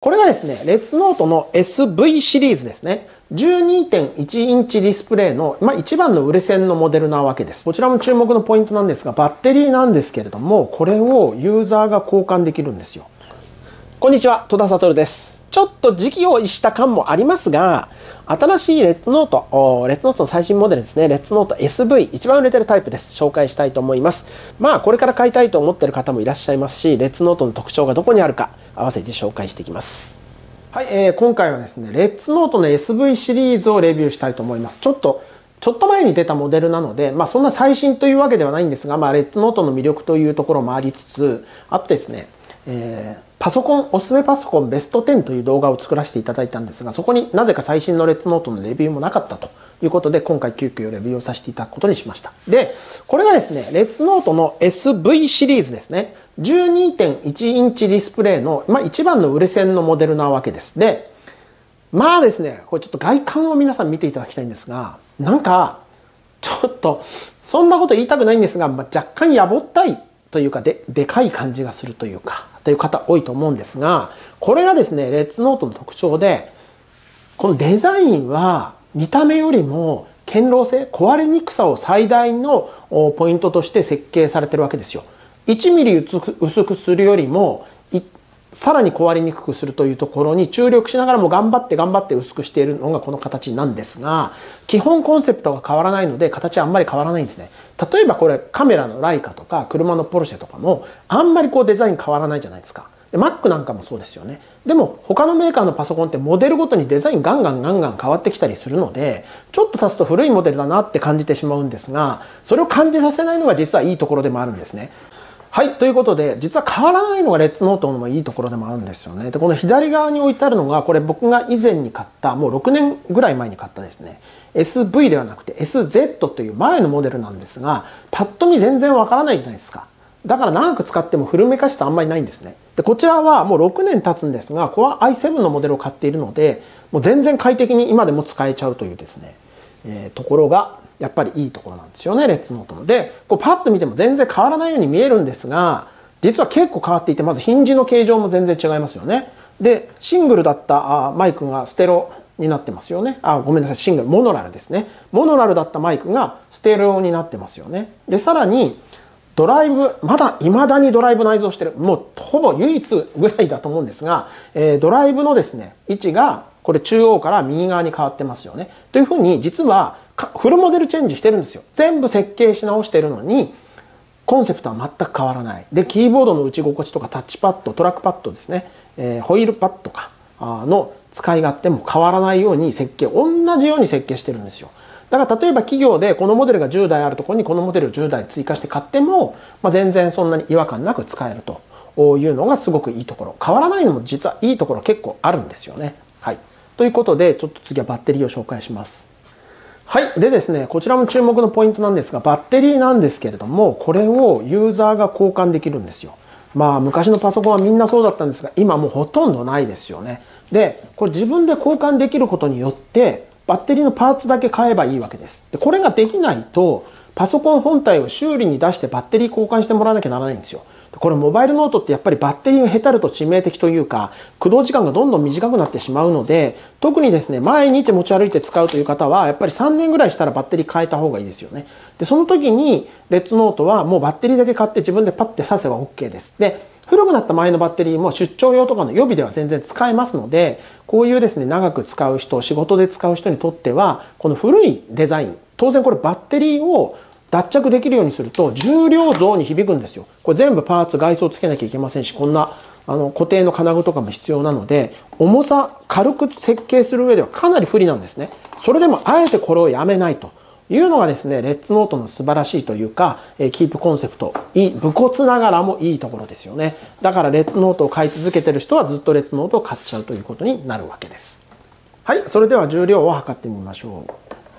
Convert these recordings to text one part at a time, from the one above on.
これがですね、レッツノートの SV シリーズですね。12.1 インチディスプレイの、一番の売れ線のモデルなわけです。こちらも注目のポイントなんですが、バッテリーなんですけれども、これをユーザーが交換できるんですよ。こんにちは、戸田悟です。ちょっと時期を逸した感もありますが、新しいレッツノートの最新モデルですね。レッツノート SV、一番売れてるタイプです。紹介したいと思います。これから買いたいと思っている方もいらっしゃいますし、レッツノートの特徴がどこにあるか、合わせて紹介していきます。はい、今回はですね、レッツノートの SV シリーズをレビューしたいと思います。ちょっと前に出たモデルなので、そんな最新というわけではないんですが、レッツノートの魅力というところもありつつ、あとですね、おすすめパソコンベスト10という動画を作らせていただいたんですが、そこになぜか最新のレッツノートのレビューもなかったということで、今回急遽レビューをさせていただくことにしました。で、これがですね、レッツノートの SV シリーズですね。12.1 インチディスプレイの、一番の売れ線のモデルなわけです。で、ですね、これちょっと外観を皆さん見ていただきたいんですが、なんか、ちょっと、そんなこと言いたくないんですが、若干やぼったいというか、でかい感じがするというか、という方多いと思うんですが、これがですね、レッツノートの特徴で、このデザインは見た目よりも堅牢性、壊れにくさを最大のポイントとして設計されてるわけですよ。1ミリ薄くするよりも、さらに壊れにくくするというところに注力しながらも頑張って薄くしているのがこの形なんですが、基本コンセプトが変わらないので形はあんまり変わらないんですね。例えばこれカメラのライカとか車のポルシェとかもあんまりデザイン変わらないじゃないですか。Mac なんかもそうですよね。でも他のメーカーのパソコンってモデルごとにデザインガンガン変わってきたりするので、ちょっと経つと古いモデルだなって感じてしまうんですが、それを感じさせないのが実はいいところでもあるんですね。はい。ということで、実は変わらないのがレッツノートのいいところでもあるんですよね。で、この左側に置いてあるのが、これ僕が以前に買った、もう6年ぐらい前に買ったですね、SV ではなくて SZ という前のモデルなんですが、パッと見全然わからないじゃないですか。だから長く使っても古めかしさあんまりないんですね。で、こちらはもう6年経つんですが、Core i7 のモデルを買っているので、もう全然快適に今でも使えちゃうというですね、ところが、やっぱりいいところなんですよね、レッツノートの。で、パッと見ても全然変わらないように見えるんですが、実は結構変わっていて、まずヒンジの形状も全然違いますよね。で、シングルだったマイクがステレオになってますよね。ごめんなさい、シングル、モノラルですね。モノラルだったマイクがステレオになってますよね。で、さらに、ドライブ、未だにドライブ内蔵してる。もうほぼ唯一ぐらいだと思うんですが、ドライブのですね、位置が、これ中央から右側に変わってますよね。というふうに、実は、フルモデルチェンジしてるんですよ。全部設計し直してるのに、コンセプトは全く変わらない。で、キーボードの打ち心地とかタッチパッド、トラックパッドですね、ホイールパッドかの使い勝手も変わらないように同じように設計してるんですよ。だから例えば企業でこのモデルが10台あるところにこのモデルを10台追加して買っても、全然そんなに違和感なく使えるというのがすごくいいところ。変わらないのも実はいいところ結構あるんですよね。はい。ということで、ちょっと次はバッテリーを紹介します。はい。でですね、こちらも注目のポイントなんですが、バッテリーなんですけれども、これをユーザーが交換できるんですよ。昔のパソコンはみんなそうだったんですが、今もうほとんどないですよね。で、これ自分で交換できることによって、バッテリーのパーツだけ買えばいいわけです。で、これができないと、パソコン本体を修理に出してバッテリー交換してもらわなきゃならないんですよ。これモバイルノートってやっぱりバッテリーが下手ると致命的というか、駆動時間がどんどん短くなってしまうので、特にですね、毎日持ち歩いて使うという方は、やっぱり3年ぐらいしたらバッテリー変えた方がいいですよね。で、その時に、レッツノートはもうバッテリーだけ買って自分でパッて挿せば OK です。で、古くなった前のバッテリーも出張用とかの予備では全然使えますので、こういうですね、長く使う人、仕事で使う人にとっては、この古いデザイン、当然これバッテリーを脱着できるようにすると重量増に響くんですよ。これ全部パーツ、外装つけなきゃいけませんし、こんな固定の金具とかも必要なので、重さ、軽く設計する上ではかなり不利なんですね。それでもあえてこれをやめないというのがですね、レッツノートの素晴らしいというか、キープコンセプト、武骨ながらもいいところですよね。だからレッツノートを買い続けてる人はずっとレッツノートを買っちゃうということになるわけです。はい、それでは重量を測ってみましょう。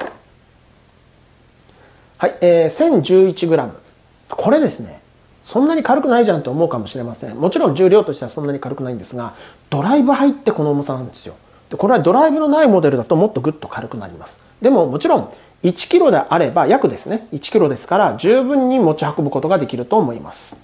はい、1011g。これですね、そんなに軽くないじゃんと思うかもしれません。もちろん重量としてはそんなに軽くないんですが、ドライブ入ってこの重さなんですよ。で、これはドライブのないモデルだともっとぐっと軽くなります。でももちろん1キロであれば、約ですね、1キロですから十分に持ち運ぶことができると思います。はい。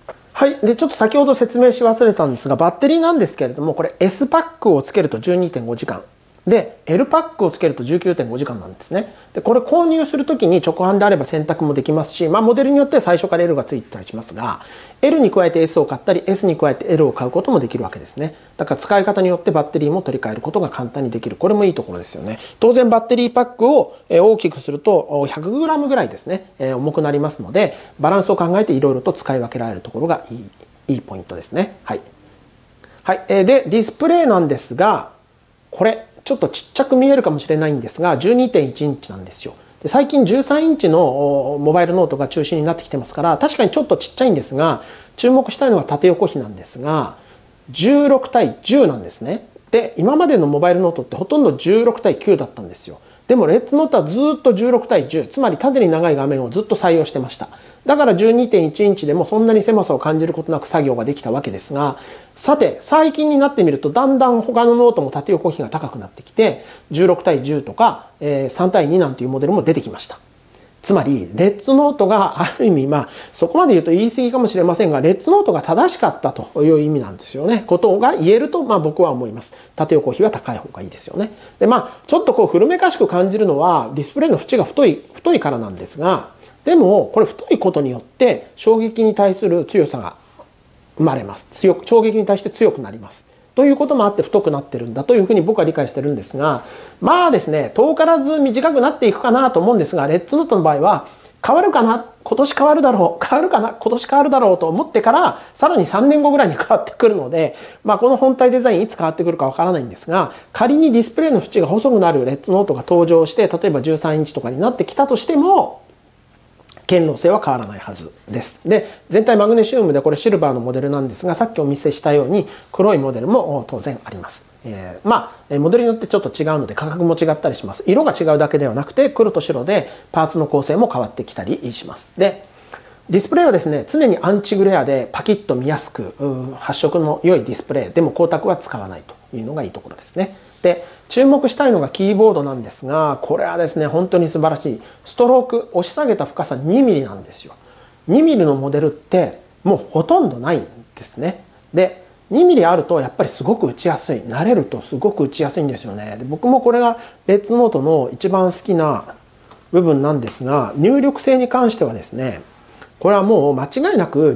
はい。で、ちょっと先ほど説明し忘れたんですが、バッテリーなんですけれども、これ S パックをつけると 12.5 時間。で、L パックをつけると 19.5 時間なんですね。で、これ購入するときに直販であれば選択もできますし、モデルによって最初から L がついてたりしますが、L に加えて S を買ったり、S に加えて L を買うこともできるわけですね。だから使い方によってバッテリーも取り替えることが簡単にできる。これもいいところですよね。当然バッテリーパックを大きくすると 100g ぐらいですね、重くなりますので、バランスを考えていろいろと使い分けられるところがいいポイントですね。はい。はい。で、ディスプレイなんですが、これ、ちょっとちっちゃく見えるかもしれないんですが、12.1 インチなんですよ。で最近13インチのモバイルノートが中心になってきてますから、確かにちょっとちっちゃいんですが、注目したいのは縦横比なんですが、16対10なんですね。で、今までのモバイルノートってほとんど16対9だったんですよ。でもレッツノートはずっと16対10、つまり縦に長い画面をずっと採用してました。だから 12.1 インチでもそんなに狭さを感じることなく作業ができたわけですが、さて最近になってみるとだんだん他のノートも縦横比が高くなってきて、16対10とか3対2なんていうモデルも出てきました。つまりレッツノートがある意味そこまで言うと言い過ぎかもしれませんが、レッツノートが正しかったという意味なんですよね。ことが言えると僕は思います。縦横比は高い方がいいですよね。でちょっとこう古めかしく感じるのはディスプレイの縁が太いからなんですが、でもこれ太いことによって衝撃に対する強さが生まれます。衝撃に対して強くなります。ということもあって太くなってるんだというふうに僕は理解してるんですが、ですね、遠からず短くなっていくかなと思うんですが、レッツノートの場合は変わるかな、今年変わるだろう、変わるかな、今年変わるだろうと思ってからさらに3年後ぐらいに変わってくるので、この本体デザインいつ変わってくるかわからないんですが、仮にディスプレイの縁が細くなるレッツノートが登場して、例えば13インチとかになってきたとしても、堅牢性は変わらないはずです。で、全体マグネシウムでこれシルバーのモデルなんですが、さっきお見せしたように黒いモデルも当然あります。モデルによってちょっと違うので価格も違ったりします。色が違うだけではなくて黒と白でパーツの構成も変わってきたりします。で、ディスプレイはですね、常にアンチグレアでパキッと見やすく、発色の良いディスプレイでも光沢は使わないというのがいいところですね。で、注目したいのがキーボードなんですが、これはですね、本当に素晴らしい。ストローク、押し下げた深さ 2mm なんですよ。2mm のモデルってもうほとんどないんですね。で、2mm あるとやっぱりすごく打ちやすい。慣れるとすごく打ちやすいんですよね。で、僕もこれがレッツノートの一番好きな部分なんですが、入力性に関してはですね、これはもう間違いなく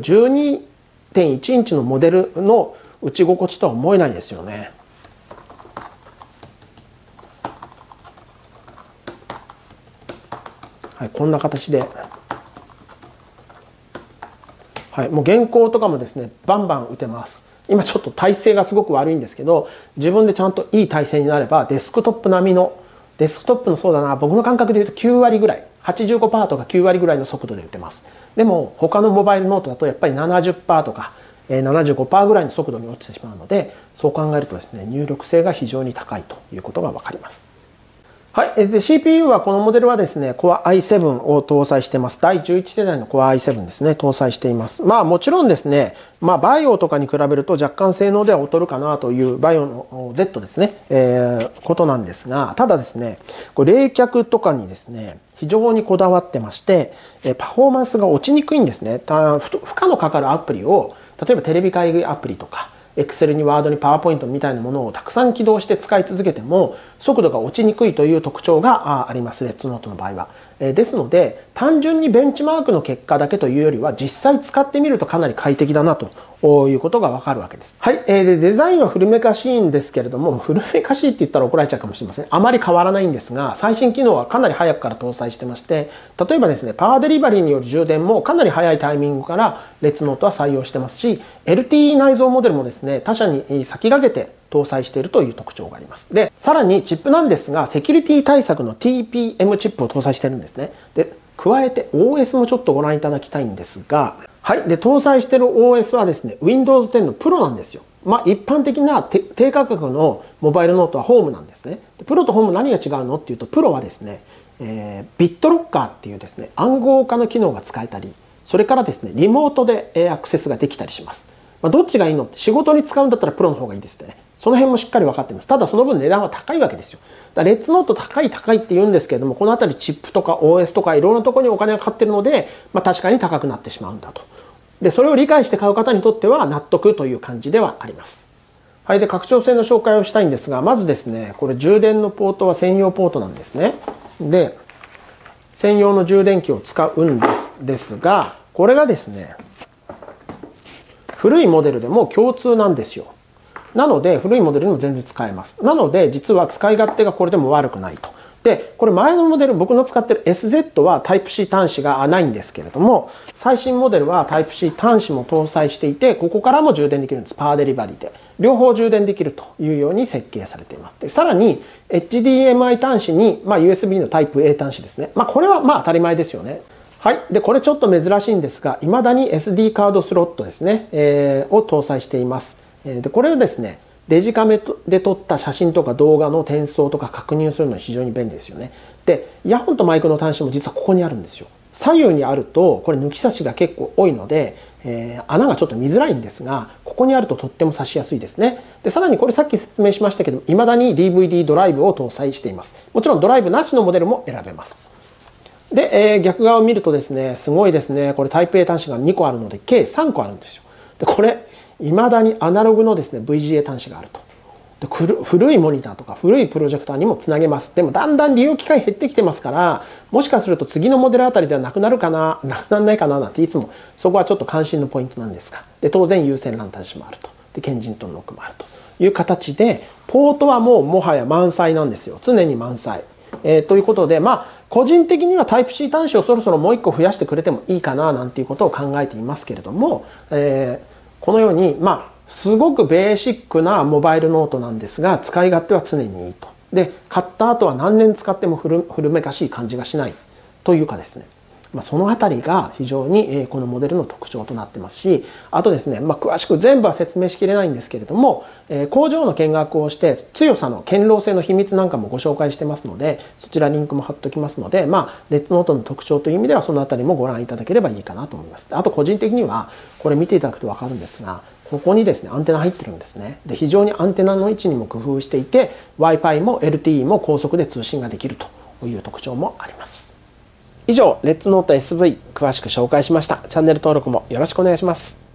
12.1 インチのモデルの打ち心地とは思えないですよね。はい、こんな形で、はい、もう原稿とかもですね、バンバン打てます。今ちょっと体勢がすごく悪いんですけど、自分でちゃんといい体勢になれば、デスクトップ並みの、デスクトップのそうだな、僕の感覚で言うと9割ぐらい、85% とか9割ぐらいの速度で打てます。でも、他のモバイルノートだとやっぱり 70% とか、75% ぐらいの速度に落ちてしまうので、そう考えるとですね、入力性が非常に高いということがわかります。はい。で、CPU はこのモデルはですね、Core i7 を搭載しています。第11世代の Core i7 ですね、搭載しています。もちろんですね、バイオとかに比べると若干性能では劣るかなというバイオの Z ですね、ことなんですが、ただですね、冷却とかにですね、非常にこだわってまして、パフォーマンスが落ちにくいんですね。負荷のかかるアプリを、例えばテレビ会議アプリとか、Excel に Word に PowerPoint みたいなものをたくさん起動して使い続けても速度が落ちにくいという特徴があります、レッツノートの場合は。ですので、単純にベンチマークの結果だけというよりは、実際使ってみるとかなり快適だなということがわかるわけです。はい。で、デザインは古めかしいんですけれども、古めかしいって言ったら怒られちゃうかもしれません。あまり変わらないんですが、最新機能はかなり早くから搭載してまして、例えばですね、パワーデリバリーによる充電もかなり早いタイミングからレッツノートは採用してますし、LTE 内蔵モデルもですね、他社に先駆けて搭載しているという特徴があります。で、さらにチップなんですが、セキュリティ対策の TPM チップを搭載してるんですね。で、加えて OS もちょっとご覧いただきたいんですが、はい。で、搭載している OS はですね、Windows 10の Pro なんですよ。一般的な低価格のモバイルノートはホームなんですね。プロとホーム何が違うのっていうと、プロはですね、ビットロッカーっていうですね、暗号化の機能が使えたり、それからですね、リモートでアクセスができたりします。どっちがいいのって、仕事に使うんだったらプロの方がいいですね。その辺もしっかり分かっています。ただその分値段は高いわけですよ。だからレッツノート高いって言うんですけれども、このあたりチップとか OS とかいろんなところにお金がかかってるので、確かに高くなってしまうんだとで、それを理解して買う方にとっては納得という感じではあります。はい。で、拡張性の紹介をしたいんですが、まずですね、これ充電のポートは専用ポートなんですね。で、専用の充電器を使うんですが、これがですね、古いモデルでも共通なんですよ。なので、古いモデルでも全然使えます。なので、実は使い勝手がこれでも悪くないと。で、これ前のモデル、僕の使ってる SZ は Type-C 端子がないんですけれども、最新モデルは Type-C 端子も搭載していて、ここからも充電できるんです。パワーデリバリーで。両方充電できるというように設計されています。で、さらに HDMI 端子に、USB の Type-A 端子ですね。これは当たり前ですよね。はい。で、これちょっと珍しいんですが、未だに SD カードスロットですね、を搭載しています。で、これをですね、デジカメで撮った写真とか動画の転送とか確認するのに非常に便利ですよね。で、イヤホンとマイクの端子も実はここにあるんですよ。左右にあると、これ抜き差しが結構多いので、穴がちょっと見づらいんですが、ここにあるととっても差しやすいですね。で、さらにこれさっき説明しましたけど、未だに DVD ドライブを搭載しています。もちろんドライブなしのモデルも選べます。で、逆側を見るとですね、すごいですね。これタイプ A 端子が2個あるので、計3個あるんですよ。で、これ、未だにアナログのですね、VGA 端子があると。で、古いモニターとか古いプロジェクターにもつなげます。でもだんだん利用機会減ってきてますから、もしかすると次のモデルあたりではなくなるかな、なくならないかななんていつもそこはちょっと関心のポイントなんですが。で、当然有線 LAN 端子もあると。で、ケンジントンロックもあるという形で、ポートはもうもはや満載なんですよ。常に満載。ということで、個人的には Type-C 端子をそろそろもう1個増やしてくれてもいいかななんていうことを考えていますけれども、このように、すごくベーシックなモバイルノートなんですが、使い勝手は常にいいと。で、買った後は何年使っても古めかしい感じがしないというかですね。そのあたりが非常にこのモデルの特徴となってますし、あとですね、詳しく全部は説明しきれないんですけれども、工場の見学をして強さの堅牢性の秘密なんかもご紹介してますので、そちらリンクも貼っておきますので、デッドノートの特徴という意味ではそのあたりもご覧いただければいいかなと思います。あと個人的にはこれ見ていただくとわかるんですが、ここにですね、アンテナ入ってるんですね。で、非常にアンテナの位置にも工夫していて、Wi-Fi も LTE も高速で通信ができるという特徴もあります。以上、レッツノート SV 詳しく紹介しました。チャンネル登録もよろしくお願いします。